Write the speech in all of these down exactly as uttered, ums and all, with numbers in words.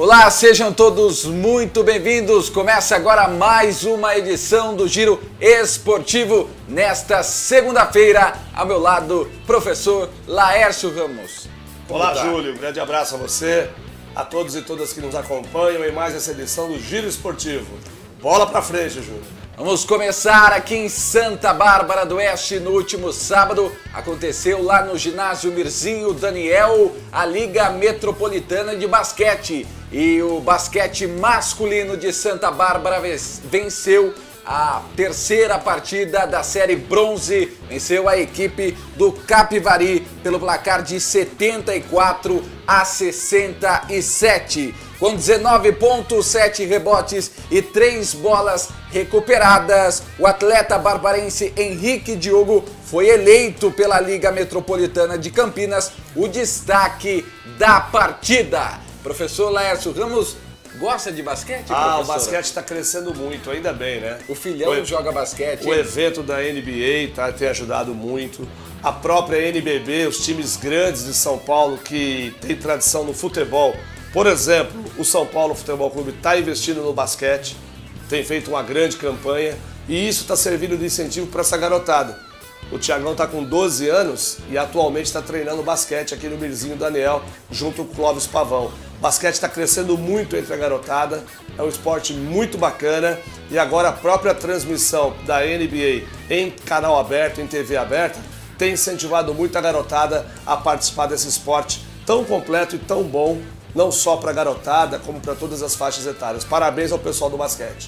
Olá, sejam todos muito bem-vindos. Começa agora mais uma edição do Giro Esportivo nesta segunda-feira. Ao meu lado, professor Laércio Ramos. Como Olá, tá? Júlio. Um grande abraço a você, a todos e todas que nos acompanham em mais essa edição do Giro Esportivo. Bola pra frente, Júlio. Vamos começar aqui em Santa Bárbara do Oeste. No último sábado aconteceu lá no ginásio Mirzinho Daniel a Liga Metropolitana de Basquete. E o basquete masculino de Santa Bárbara venceu a terceira partida da série bronze. Venceu a equipe do Capivari pelo placar de setenta e quatro a sessenta e sete. Com dezenove pontos, sete rebotes e três bolas recuperadas, o atleta barbarense Henrique Diogo foi eleito pela Liga Metropolitana de Campinas o destaque da partida. Professor Laércio Ramos gosta de basquete, Ah, professor? O basquete está crescendo muito, ainda bem, né? O filhão o, joga basquete. O evento da N B A tá, tem ajudado muito. A própria N B B, os times grandes de São Paulo que tem tradição no futebol. Por exemplo, o São Paulo Futebol Clube está investindo no basquete, tem feito uma grande campanha e isso está servindo de incentivo para essa garotada. O Thiagão está com doze anos e atualmente está treinando basquete aqui no Mirzinho Daniel, junto com o Clóvis Pavão. O basquete está crescendo muito entre a garotada, é um esporte muito bacana e agora a própria transmissão da N B A em canal aberto, em T V aberta, tem incentivado muito a garotada a participar desse esporte tão completo e tão bom, não só para a garotada, como para todas as faixas etárias. Parabéns ao pessoal do basquete.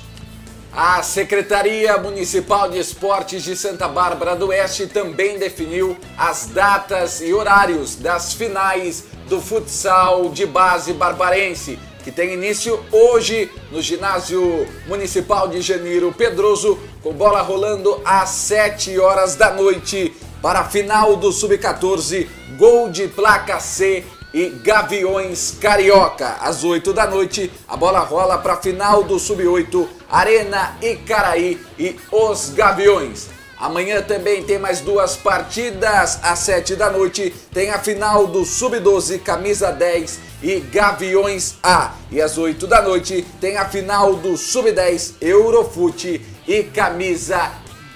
A Secretaria Municipal de Esportes de Santa Bárbara do Oeste também definiu as datas e horários das finais do futsal de base barbarense, que tem início hoje no ginásio municipal de Janeiro Pedroso, com bola rolando às sete horas da noite para a final do sub quatorze, gol de placa C e Gaviões Carioca. Às oito da noite, a bola rola para a final do sub oito, Arena Icaraí e os Gaviões. Amanhã também tem mais duas partidas. Às sete da noite tem a final do sub doze, Camisa dez e Gaviões A. E às oito da noite tem a final do sub dez, Eurofute e Camisa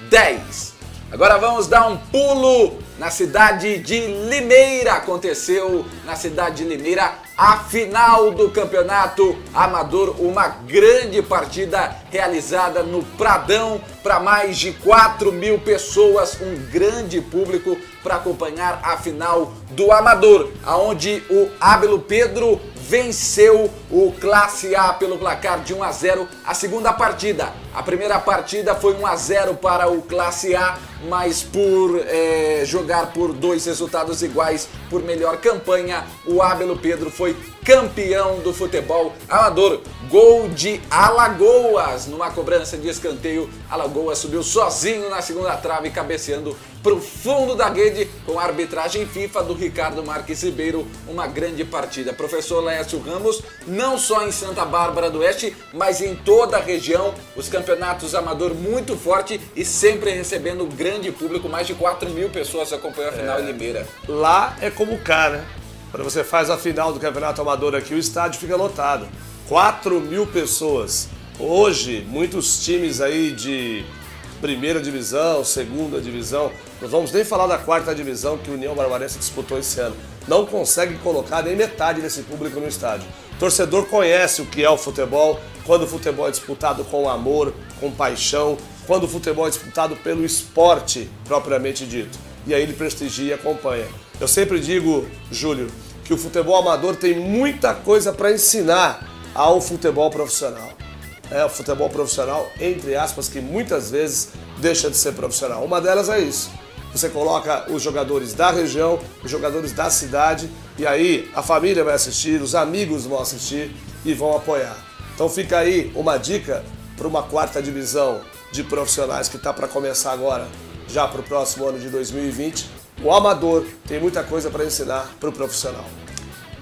dez. Agora vamos dar um pulo na cidade de Limeira. Aconteceu na cidade de Limeira a final do campeonato amador, uma grande partida realizada no Pradão para mais de quatro mil pessoas, um grande público para acompanhar a final do amador, aonde o Ábelo Pedro venceu o Classe A pelo placar de um a zero a segunda partida. A primeira partida foi um a zero para o Classe A, mas por é, jogar por dois resultados iguais, por melhor campanha, o Ábelo Pedro foi campeão do futebol amador. Gol de Alagoas, numa cobrança de escanteio. Alagoas subiu sozinho na segunda trave, cabeceando para o fundo da rede, com a arbitragem FIFA do Ricardo Marques Ribeiro. Uma grande partida. Professor Laércio Ramos, não só em Santa Bárbara do Oeste, mas em toda a região, os campeonatos amador muito forte e sempre recebendo grande público. Mais de quatro mil pessoas acompanham a final é, em Limeira. Lá é como cá, né? Quando você faz a final do campeonato amador aqui, o estádio fica lotado. quatro mil pessoas. Hoje, muitos times aí de primeira divisão, segunda divisão, não vamos nem falar da quarta divisão que o União Barbarense disputou esse ano, não consegue colocar nem metade desse público no estádio. O torcedor conhece o que é o futebol, quando o futebol é disputado com amor, com paixão, quando o futebol é disputado pelo esporte propriamente dito. E aí ele prestigia e acompanha. Eu sempre digo, Júlio, que o futebol amador tem muita coisa para ensinar ao futebol profissional. É o futebol profissional, entre aspas, que muitas vezes deixa de ser profissional. Uma delas é isso. Você coloca os jogadores da região, os jogadores da cidade, e aí a família vai assistir, os amigos vão assistir e vão apoiar. Então fica aí uma dica para uma quarta divisão de profissionais que está para começar agora, já para o próximo ano de dois mil e vinte. O amador tem muita coisa para ensinar para o profissional.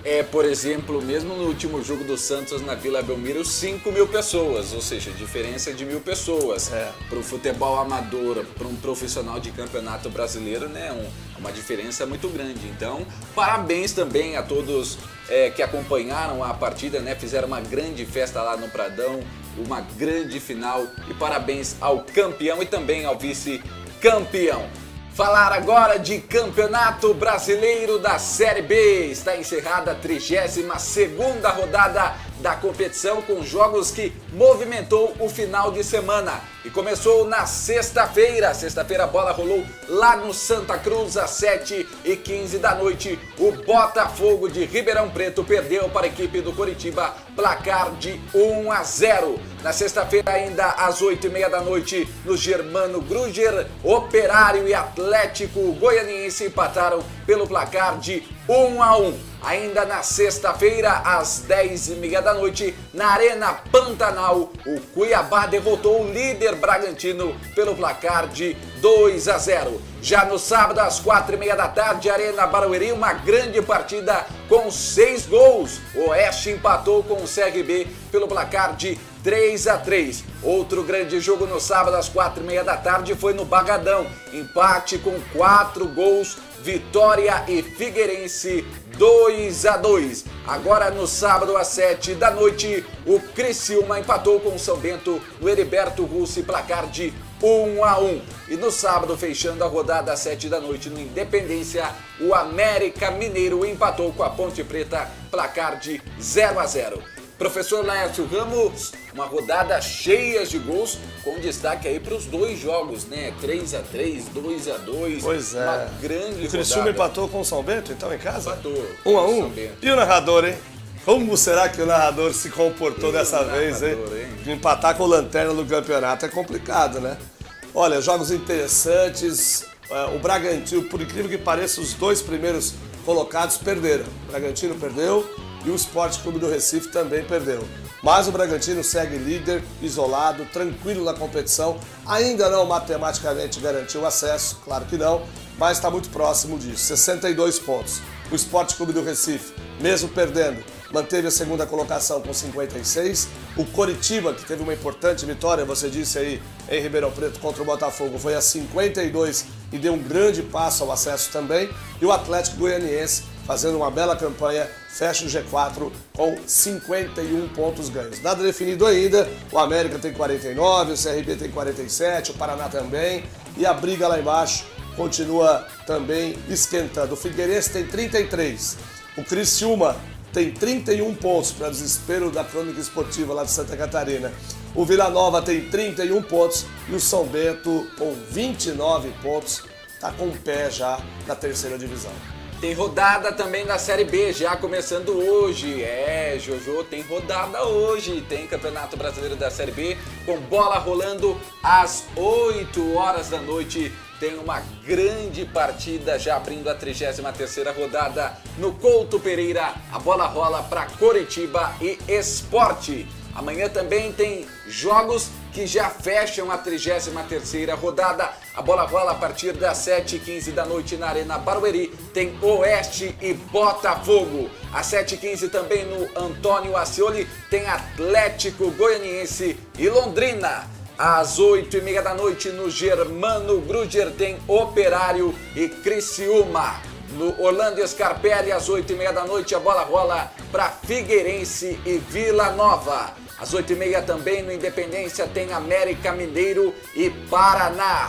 é, por exemplo, mesmo no último jogo do Santos na Vila Belmiro, cinco mil pessoas, ou seja, diferença de mil pessoas. É. Para o futebol amador, para um profissional de campeonato brasileiro, né, um, uma diferença muito grande. Então, parabéns também a todos é, que acompanharam a partida, né, fizeram uma grande festa lá no Pradão, uma grande final, e parabéns ao campeão e também ao vice-campeão. Falar agora de Campeonato Brasileiro da Série B. Está encerrada a trigésima segunda rodada da competição com jogos que movimentou o final de semana. E começou na sexta-feira. Sexta-feira a bola rolou lá no Santa Cruz às sete e quinze da noite. O Botafogo de Ribeirão Preto perdeu para a equipe do Coritiba placar de um a zero. Na sexta-feira ainda às oito e meia da noite no Germano Grüger, Operário e Atlético Goianiense empataram pelo placar de um a um. Ainda na sexta-feira, às dez e meia da noite, na Arena Pantanal, o Cuiabá derrotou o líder Bragantino pelo placar de dois a zero. Já no sábado, às quatro e meia da tarde, Arena Barueri, uma grande partida com seis gols. O Oeste empatou com o C R B pelo placar de três a três. Outro grande jogo no sábado, às quatro e meia da tarde, foi no Bagadão. Empate com quatro gols, Vitória e Figueirense dois a dois. Agora no sábado às sete da noite, o Criciúma empatou com o São Bento no Heriberto Russi, placar de um a um. E no sábado, fechando a rodada às sete da noite no Independência, o América Mineiro empatou com a Ponte Preta, placar de zero a zero. Professor Laércio Ramos, uma rodada cheia de gols, com destaque aí para os dois jogos, né? três a três, dois a dois. Pois é. Uma grande rodada. O Criciúma empatou com o São Bento, então, em casa? Empatou. um a um. E o narrador, hein? Como será que o narrador se comportou e dessa vez, hein? hein? De empatar com o lanterna do campeonato é complicado, né? Olha, jogos interessantes. O Bragantino, por incrível que pareça, os dois primeiros colocados perderam. O Bragantino perdeu e o Sport Clube do Recife também perdeu. Mas o Bragantino segue líder, isolado, tranquilo na competição. Ainda não matematicamente garantiu o acesso, claro que não, mas está muito próximo disso. sessenta e dois pontos. O Sport Clube do Recife, mesmo perdendo, manteve a segunda colocação com cinquenta e seis. O Coritiba, que teve uma importante vitória, você disse aí, em Ribeirão Preto contra o Botafogo, foi a cinquenta e dois e deu um grande passo ao acesso também. E o Atlético Goianiense, fazendo uma bela campanha, fecha o G quatro com cinquenta e um pontos ganhos. Nada definido ainda, o América tem quarenta e nove, o C R B tem quarenta e sete, o Paraná também, e a briga lá embaixo continua também esquentando. O Figueirense tem trinta e três, o Criciúma tem trinta e um pontos, para desespero da crônica esportiva lá de Santa Catarina. O Vila Nova tem trinta e um pontos e o São Bento, com vinte e nove pontos, está com o pé já na terceira divisão. Tem rodada também da Série B, já começando hoje. É, Jojo, tem rodada hoje. Tem Campeonato Brasileiro da Série B, com bola rolando às oito horas da noite. Tem uma grande partida já abrindo a trigésima terceira rodada no Couto Pereira. A bola rola para Coritiba e Sport. Amanhã também tem jogos que já fecham a trigésima terceira rodada. A bola rola a partir das sete e quinze da noite na Arena Barueri. Tem Oeste e Botafogo. Às sete e quinze também no Antônio Ascioli tem Atlético Goianiense e Londrina. Às oito e meia da noite no Germano Grüger tem Operário e Criciúma. No Orlando Scarpelli, às oito e meia da noite, a bola rola para Figueirense e Vila Nova. Às oito e meia também no Independência tem América Mineiro e Paraná.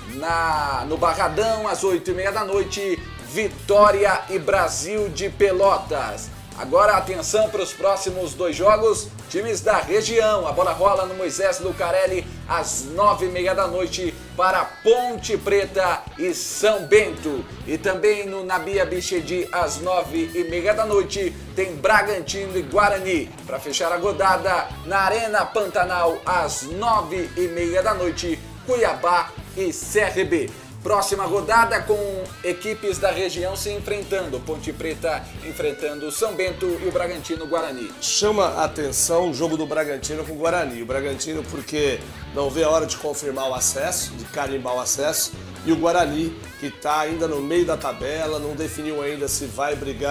Na, no Barradão, às oito e meia da noite, Vitória e Brasil de Pelotas. Agora atenção para os próximos dois jogos, times da região. A bola rola no Moisés Lucarelli às nove e meia da noite para Ponte Preta e São Bento. E também no Nabia Bichedi às nove e meia da noite tem Bragantino e Guarani. Para fechar a rodada na Arena Pantanal às nove e meia da noite, Cuiabá e C R B. Próxima rodada com equipes da região se enfrentando. Ponte Preta enfrentando o São Bento e o Bragantino Guarani. Chama a atenção o jogo do Bragantino com o Guarani. O Bragantino porque não vê a hora de confirmar o acesso, de carimbar o acesso. E o Guarani que está ainda no meio da tabela, não definiu ainda se vai brigar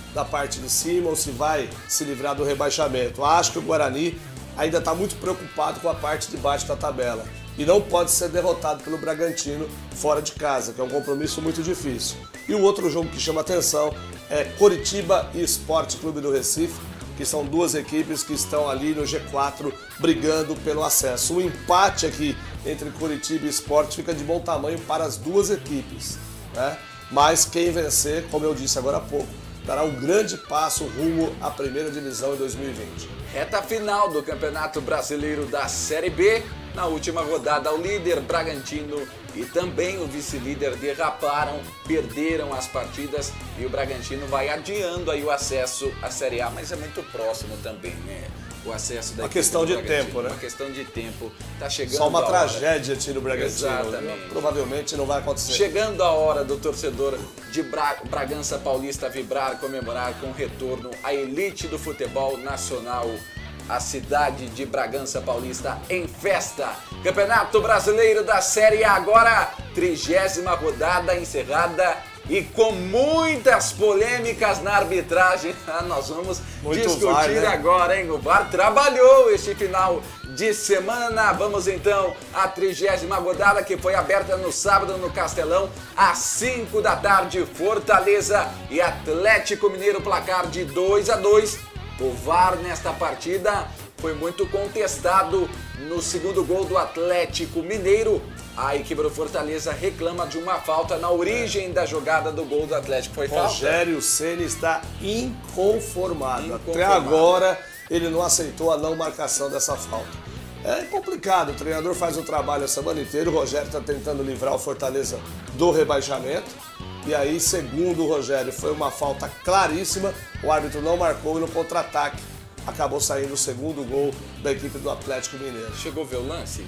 da parte de cima ou se vai se livrar do rebaixamento. Acho que o Guarani ainda está muito preocupado com a parte de baixo da tabela e não pode ser derrotado pelo Bragantino fora de casa, que é um compromisso muito difícil. E o outro jogo que chama atenção é Coritiba e Sport Clube do Recife, que são duas equipes que estão ali no G quatro brigando pelo acesso. O empate aqui entre Coritiba e Sport fica de bom tamanho para as duas equipes, né? Mas quem vencer, como eu disse agora há pouco, dará um grande passo rumo à primeira divisão em dois mil e vinte. Reta final do Campeonato Brasileiro da Série B. Na última rodada, o líder Bragantino e também o vice-líder derraparam, perderam as partidas e o Bragantino vai adiando aí o acesso à Série A, mas é muito próximo também, né? O acesso da Uma questão de tempo, né? Uma questão de tempo. Tá chegando Só uma a hora. tragédia tiro Bragantino. Exatamente. Provavelmente não vai acontecer. Chegando a hora do torcedor de Bra Bragança Paulista vibrar, comemorar com o retorno à elite do futebol nacional. A cidade de Bragança Paulista em festa. Campeonato Brasileiro da Série A agora, trigésima rodada encerrada e com muitas polêmicas na arbitragem. Nós vamos Muito discutir V A R, né? agora, hein? O V A R trabalhou este final de semana. Vamos então à trigésima rodada que foi aberta no sábado no Castelão, às cinco da tarde, Fortaleza e Atlético Mineiro, placar de dois a dois. O V A R nesta partida foi muito contestado no segundo gol do Atlético Mineiro. A equipe do Fortaleza reclama de uma falta na origem é. da jogada do gol do Atlético. Foi falta? Rogério Ceni está inconformado. inconformado. Até agora ele não aceitou a não marcação dessa falta. É complicado, o treinador faz o trabalho a semana inteira, o Rogério está tentando livrar o Fortaleza do rebaixamento. E aí, segundo o Rogério, foi uma falta claríssima, o árbitro não marcou e no contra-ataque acabou saindo o segundo gol da equipe do Atlético Mineiro. Chegou a ver o lance?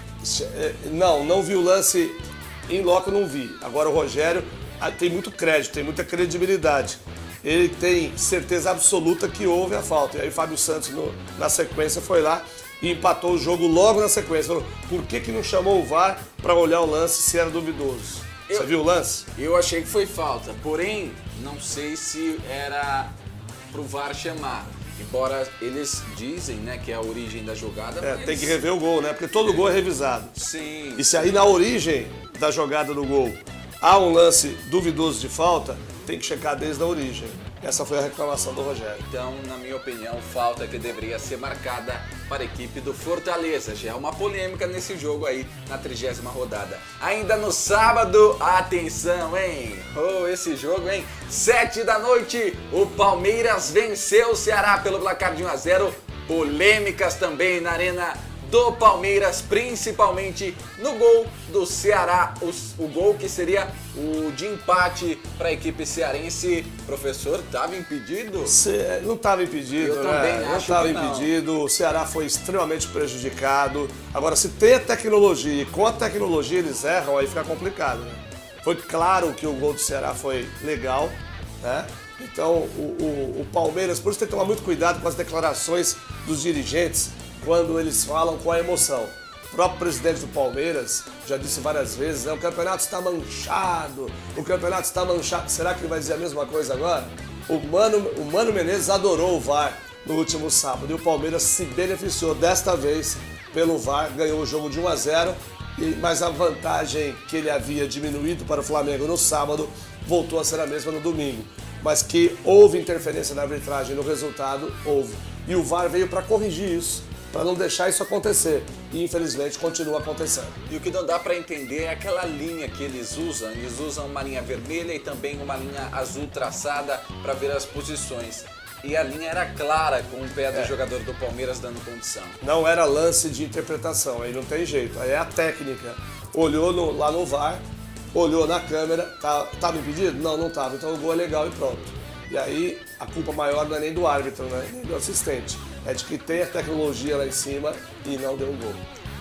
Não, não vi o lance em loco, não vi. Agora o Rogério tem muito crédito, tem muita credibilidade. Ele tem certeza absoluta que houve a falta. E aí o Fábio Santos, no, na sequência, foi lá e empatou o jogo logo na sequência. Falou, por que que não chamou o V A R para olhar o lance se era duvidoso? Eu, Você viu o lance? Eu achei que foi falta, porém, não sei se era pro V A R chamar. Embora eles dizem, né, que é a origem da jogada. É, mas... tem que rever o gol, né? Porque todo é. gol é revisado. Sim. E se aí na origem da jogada do gol há um lance duvidoso de falta, tem que checar desde a origem. Essa foi a reclamação do Rogério. Então, na minha opinião, falta que deveria ser marcada para a equipe do Fortaleza. Já é uma polêmica nesse jogo aí, na trigésima rodada. Ainda no sábado, atenção, hein? Oh, esse jogo, hein? Sete da noite, o Palmeiras venceu o Ceará pelo placar de um a zero. Polêmicas também na Arena do Palmeiras, principalmente no gol do Ceará, o, o gol que seria o de empate para a equipe cearense. Professor, estava impedido? Cê, não estava impedido, Eu né? também não acho estava que não. impedido, o Ceará foi extremamente prejudicado. Agora, se tem a tecnologia e com a tecnologia eles erram, aí fica complicado, né? Foi claro que o gol do Ceará foi legal, né? Então, o, o, o Palmeiras, por isso tem que tomar muito cuidado com as declarações dos dirigentes, quando eles falam com a emoção. O próprio presidente do Palmeiras já disse várias vezes, né, o campeonato está manchado, o campeonato está manchado. Será que ele vai dizer a mesma coisa agora? O Mano, o Mano Menezes adorou o V A R no último sábado e o Palmeiras se beneficiou desta vez pelo V A R, ganhou o jogo de um a zero, mas a vantagem que ele havia diminuído para o Flamengo no sábado voltou a ser a mesma no domingo. Mas que houve interferência na arbitragem no resultado, houve. E o V A R veio para corrigir isso, para não deixar isso acontecer. E infelizmente continua acontecendo. E o que não dá para entender é aquela linha que eles usam. Eles usam uma linha vermelha e também uma linha azul traçada para ver as posições. E a linha era clara com o pé do é. jogador do Palmeiras dando condição. Não era lance de interpretação, aí não tem jeito. Aí é a técnica. Olhou no, lá no V A R, olhou na câmera, estava tá, impedido? Não, não estava. Então o gol é legal e pronto. E aí a culpa maior não é nem do árbitro, né? Nem do assistente. É de que tem a tecnologia lá em cima e não deu um gol.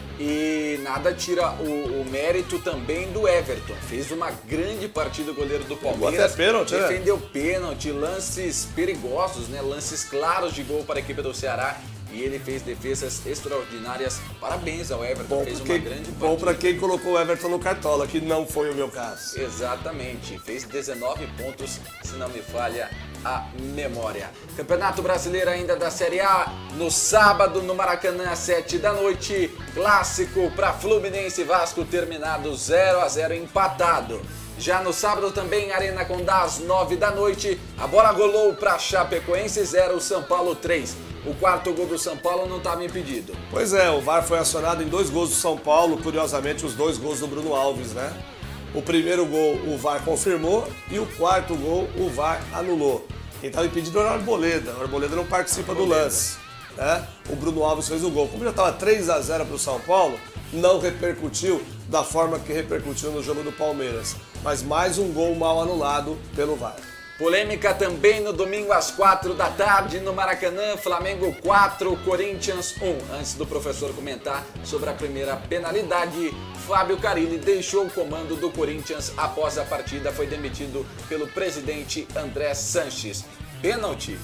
E nada tira o, o mérito também do Everton. Fez uma grande partida o goleiro do Palmeiras. Até pênalti, né? Defendeu pênalti, lances perigosos, né? Lances claros de gol para a equipe do Ceará. E ele fez defesas extraordinárias. Parabéns ao Everton, bom fez uma quem, grande partida. Bom para quem colocou o Everton no Cartola, que não foi o meu caso. Exatamente, fez dezenove pontos, se não me falha a memória. Campeonato Brasileiro ainda da Série A, no sábado no Maracanã às sete da noite, clássico para Fluminense e Vasco terminado zero a zero empatado. Já no sábado também, Arena Condá às nove da noite, a bola rolou para Chapecoense zero, São Paulo três. O quarto gol do São Paulo não estava impedido. Pois é, o V A R foi acionado em dois gols do São Paulo, curiosamente os dois gols do Bruno Alves, né? O primeiro gol o V A R confirmou e o quarto gol o V A R anulou. Quem estava impedido era o Arboleda, o Arboleda não participa do lance, né? O Bruno Alves fez o gol. Como já estava três a zero para o São Paulo, não repercutiu da forma que repercutiu no jogo do Palmeiras. Mas mais um gol mal anulado pelo V A R. Polêmica também no domingo às quatro da tarde no Maracanã, Flamengo quatro, Corinthians um. Antes do professor comentar sobre a primeira penalidade, Fábio Carilli deixou o comando do Corinthians após a partida, foi demitido pelo presidente André Sanches. Pênalti?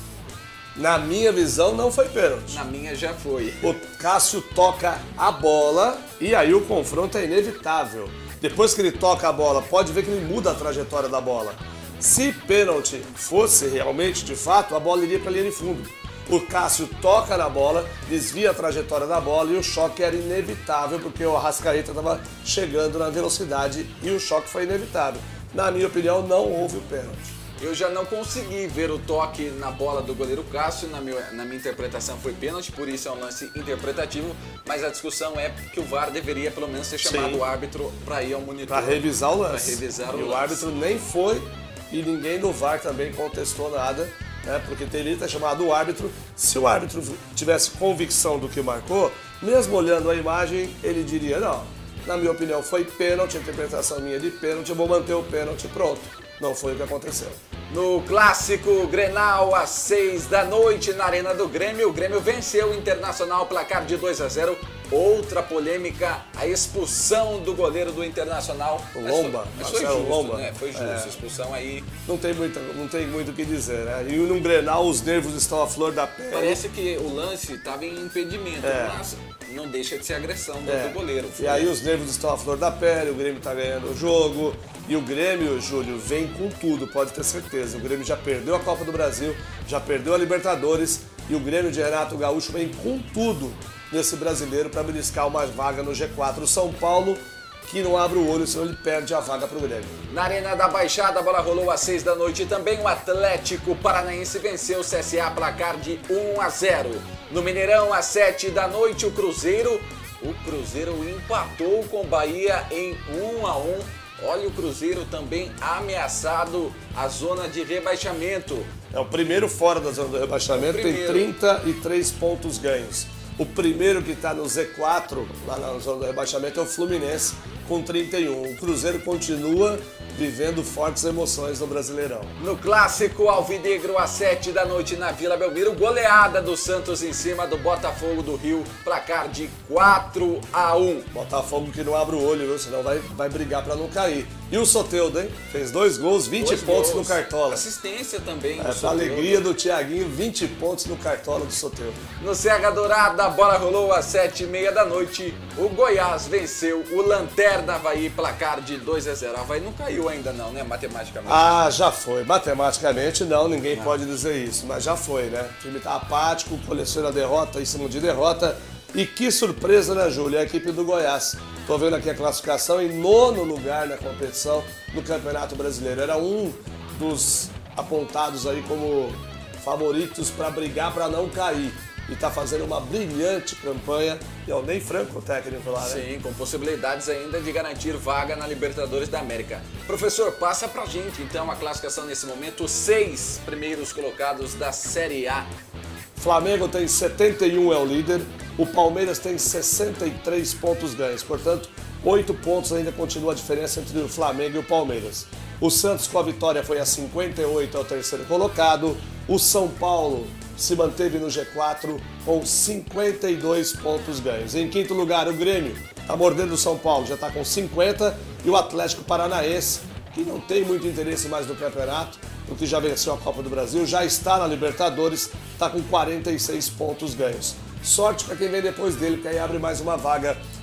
Na minha visão não foi pênalti. Na minha já foi. O Cássio toca a bola e aí o confronto é inevitável. Depois que ele toca a bola, pode ver que ele muda a trajetória da bola. Se pênalti fosse realmente, de fato, a bola iria para a linha de fundo. O Cássio toca na bola, desvia a trajetória da bola e o choque era inevitável porque o Arrascaeta estava chegando na velocidade e o choque foi inevitável. Na minha opinião, não houve o pênalti. Eu já não consegui ver o toque na bola do goleiro Cássio, na minha, na minha interpretação foi pênalti, por isso é um lance interpretativo, mas a discussão é que o V A R deveria pelo menos ter chamado Sim. o árbitro para ir ao monitor. Para revisar o lance. Para revisar o e lance. o árbitro nem foi e ninguém no V A R também contestou nada, né, porque teria que ter chamado o árbitro. Se o árbitro tivesse convicção do que marcou, mesmo olhando a imagem, ele diria, não, na minha opinião foi pênalti, a interpretação minha de pênalti, eu vou manter o pênalti, pronto. Não foi o que aconteceu. No clássico Grenal, às seis da noite, na Arena do Grêmio, o Grêmio venceu o Internacional, placar de dois a zero. Outra polêmica, a expulsão do goleiro do Internacional. O Lomba, mas foi, mas foi justo, Lomba. né? Foi justo, é. a expulsão aí. Não tem muito, não tem muito o que dizer, né? E no Grenal os nervos estão à flor da pele. Parece que o lance estava em impedimento, é. mas não deixa de ser agressão do, é. do goleiro. Foi. E aí os nervos estão à flor da pele, o Grêmio está ganhando o jogo. E o Grêmio, Júlio, vem com tudo, pode ter certeza. O Grêmio já perdeu a Copa do Brasil, já perdeu a Libertadores e o Grêmio de Renato Gaúcho vem com tudo nesse brasileiro para beliscar uma vaga no G quatro. O São Paulo, que não abre o olho, senão ele perde a vaga para o Grêmio. Na Arena da Baixada, a bola rolou às seis da noite e também o Atlético Paranaense venceu o C S A, placar de um a zero. No Mineirão, às sete da noite, o Cruzeiro, o Cruzeiro empatou com o Bahia em um a um. Olha o Cruzeiro também ameaçado a zona de rebaixamento. É o primeiro fora da zona do rebaixamento, é tem trinta e três pontos ganhos. O primeiro que está no Z quatro, lá na zona do rebaixamento, é o Fluminense, com trinta e um. O Cruzeiro continua vivendo fortes emoções no Brasileirão. No clássico Alvinegro, às sete da noite na Vila Belmiro, goleada do Santos em cima do Botafogo do Rio, placar de quatro a um. Botafogo que não abre o olho, viu? Senão vai, vai brigar para não cair. E o Soteldo, hein? Fez dois gols, vinte dois pontos gols. No Cartola. Assistência também. É, pra alegria do Thiaguinho, vinte pontos no Cartola do Soteldo. No Serra Dourada, a bola rolou às sete e meia da noite. O Goiás venceu o Lanterna Avaí, placar de dois a zero. O Avaí não caiu ainda não, né? Matematicamente. Ah, já foi. Matematicamente não, ninguém não. pode dizer isso. Mas já foi, né? O time tá apático, coleciona derrota em cima de derrota. E que surpresa, né, Júlio? A equipe do Goiás. Tô vendo aqui a classificação em nono lugar na competição do Campeonato Brasileiro. Era um dos apontados aí como favoritos para brigar para não cair. E tá fazendo uma brilhante campanha. E é o Ney Franco, o técnico lá, né? Sim, com possibilidades ainda de garantir vaga na Libertadores da América. Professor, passa pra gente então a classificação nesse momento. Os seis primeiros colocados da Série A. Flamengo tem setenta e um, é o líder. O Palmeiras tem sessenta e três pontos ganhos. Portanto, oito pontos ainda continua a diferença entre o Flamengo e o Palmeiras. O Santos, com a vitória, foi a cinquenta e oito, é o terceiro colocado. O São Paulo se manteve no G quatro com cinquenta e dois pontos ganhos. Em quinto lugar, o Grêmio está mordendo o São Paulo, já está com cinquenta. E o Atlético Paranaense, que não tem muito interesse mais no campeonato, porque já venceu a Copa do Brasil, já está na Libertadores, está com quarenta e seis pontos ganhos. Sorte para quem vem depois dele, que aí abre mais uma vaga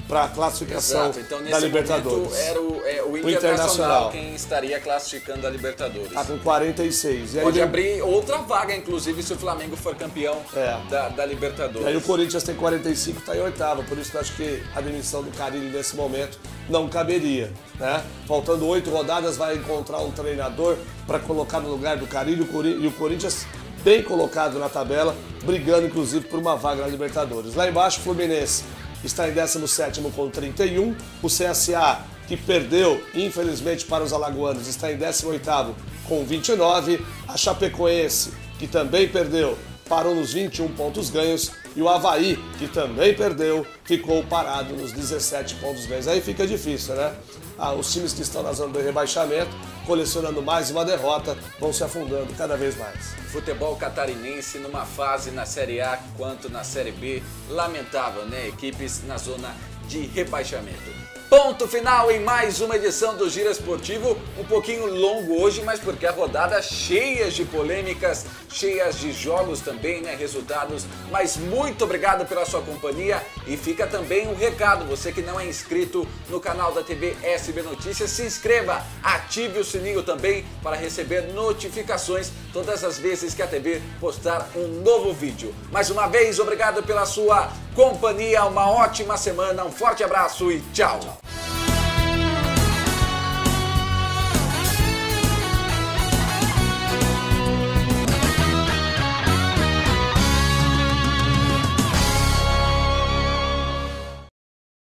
para a classificação então, nesse da Libertadores. Era o, é, o, o Internacional, Internacional quem estaria classificando a Libertadores. Está com quarenta e seis. E aí Pode ele... abrir outra vaga, inclusive, se o Flamengo for campeão é. da, da Libertadores. E aí o Corinthians tem quarenta e cinco, está em oitavo. Por isso que eu acho que a demissão do Carille nesse momento não caberia. Né? Faltando oito rodadas, vai encontrar um treinador para colocar no lugar do Carille. E o Corinthians bem colocado na tabela, brigando inclusive por uma vaga na Libertadores. Lá embaixo, o Fluminense está em décimo sétimo com trinta e um. O C S A, que perdeu, infelizmente, para os alagoanos, está em décimo oitavo com vinte e nove. A Chapecoense, que também perdeu, parou nos vinte e um pontos ganhos. E o Avaí, que também perdeu, ficou parado nos dezessete pontos ganhos. Aí fica difícil, né? Ah, os times que estão na zona do rebaixamento, colecionando mais uma derrota, vão se afundando cada vez mais. Futebol catarinense numa fase na Série A quanto na Série B, lamentável, né? Equipes na zona de rebaixamento. Ponto final em mais uma edição do Giro Esportivo, um pouquinho longo hoje, mas porque a rodada cheia de polêmicas, cheias de jogos também, né, resultados, mas muito obrigado pela sua companhia e fica também um recado, você que não é inscrito no canal da T V S B Notícias, se inscreva, ative o sininho também para receber notificações todas as vezes que a T V postar um novo vídeo. Mais uma vez, obrigado pela sua companhia, uma ótima semana, um forte abraço e tchau!